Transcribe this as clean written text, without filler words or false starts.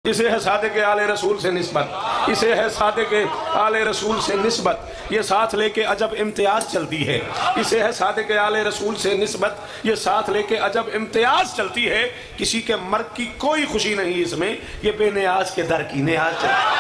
इसे है सादिक़ आले रसूल से निस्बत, इसे है सादिक़ आले रसूल से निस्बत, ये साथ लेके अजब इम्तियाज़ चलती है। इसे है सादिक़ आले रसूल से निस्बत, ये साथ लेके अजब इम्तियाज़ चलती है। किसी के मर्ग की कोई खुशी नहीं इसमें, ये बेनियाज के दर की नियाज चलती है।